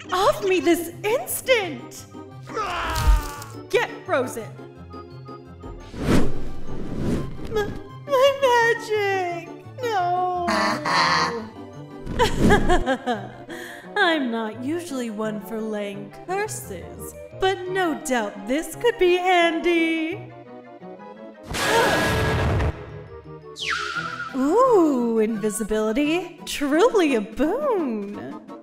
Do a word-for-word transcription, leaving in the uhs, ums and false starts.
off me this instant! Get frozen! M my magic! No! I'm not usually one for laying curses, but no doubt this could be handy! Ooh, invisibility! Truly a boon!